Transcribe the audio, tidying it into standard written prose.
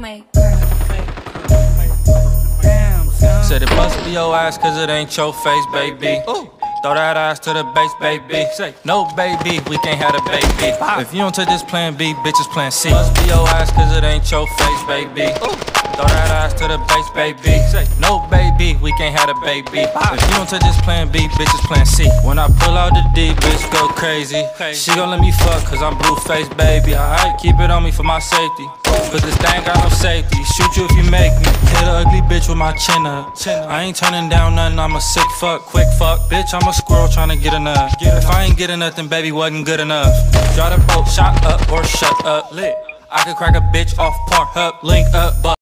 my girl. Said it must be your ass cause it ain't your face, baby. Ooh. Throw that ass to the base, baby. Say, no, baby, we can't have a baby. If you don't take this plan B, bitches plan C. Must be your ass cause it ain't your face, baby. Ooh. Throw that ass to the base, baby. Say, no, baby, we can't have a baby. If you don't take this plan B, bitches plan C. When I pull out the D, bitch go crazy. She gon' let me fuck cause I'm blue face, baby. Alright, keep it on me for my safety. Cause this thing got no safety. Shoot you if you make me. Hit a ugly bitch with my chin up. I ain't turning down nothing, I'm a sick fuck, quick fuck. Bitch, I'm a squirrel tryna get enough. If I ain't getting nothing, baby, wasn't good enough. Draw the boat, shot up or shut up. Lit. I could crack a bitch off Pornhub, link up, but